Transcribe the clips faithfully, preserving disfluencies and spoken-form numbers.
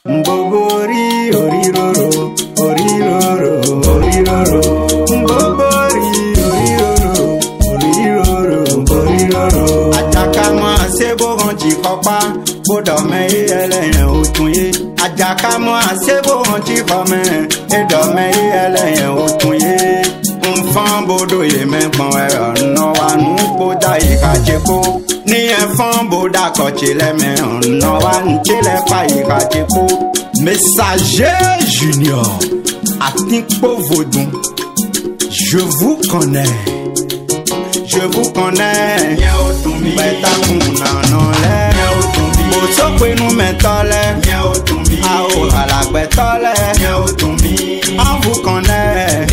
Mbogori oriroro, oriroro, oriroro. Mbogori oriroro, oriroro, oriroro. Ajaka mo asebo ranji kopa, bodo me eleyen otunye. Ajaka mo asebo ranji kome, edo me eleyen otunye. Nfan bodo ye me pon e no wa nu boda ikacheko. Ni enfant boda kochele me no wa nchele pa ikacheko. Messager Junior, Atikpo Vodun, je vous connais, je vous connais. Beta kuna nole, boso kwe nou mentole, ao ala betole, on vous connaît.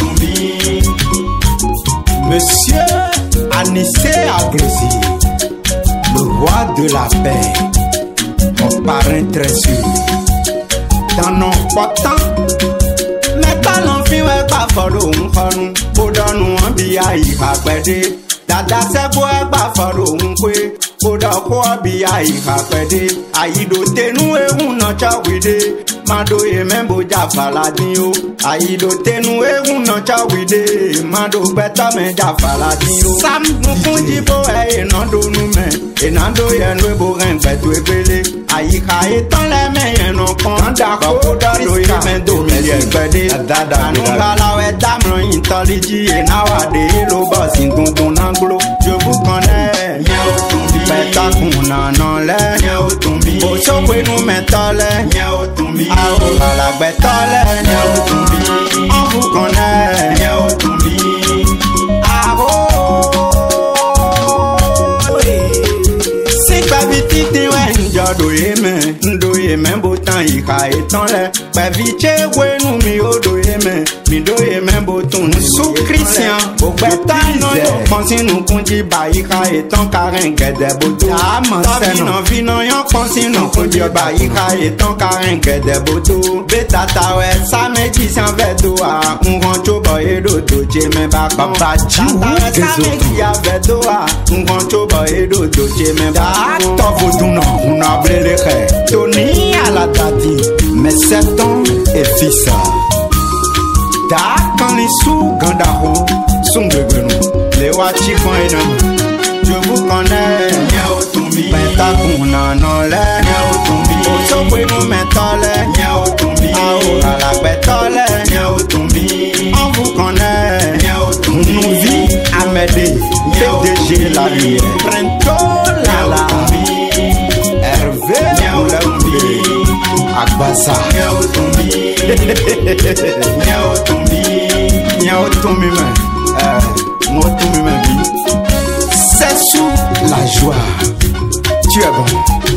Monsieur Anissé Agrossi, le roi de la paix, mon parrain très sûr. Dans nos potins, mais pas l'enfant ouais pas follow on konu, bodo nous en biya ika pede. Dada se boy pas follow on kwe, bodo ko biya ika pede. Aido tenu e uno chawide, mado ye membo ja faladinho. Aido tenu e uno chawide, mado beta me ja faladinho. Sam nukunji bo e nando nume, e nando ye nwe bo ren betu epele. Aïka etan le meyen non kon Kanda koda do ye men do million pede Anu gala we damron intelligent E nawade lo boss in ton anglo Je vous connais Beta kuna non le Oso kwe nou mentole Ao ala betole On vous connaît Aro do ye men, do ye men botan ika etan le. Pe viche we nou mi o do ye men, mi do ye men boton sou Christian. O beta non yo pensi nou konji ba ika etan karen gede boto. Tabi non vi non yo pensi nou konji ba ika etan karen gede boto. Beta tawe sa me di san vedo a, un rancho boy do do che men bak papa ji ou sa me di a vedo a, un rancho boy do do che men bak. To vodou non, on a les rêves. Tony à la dadi, mais sept ans et fils. Dakan les sous Gandaro, son de Benou, les wachi font énorme. Je vous connais, Beta kuna non le, Oso kwe nou mentole, Ao à la betole, on vous connaît. Nous vit à m'aider, P D G la lumière, Prento la la. Hervé Moulaboué Agbasa Nyao Tombi Nyao Tombi Nyao Tombi mais Nyao Tombi mais c'est sous la joie. Tu es bon.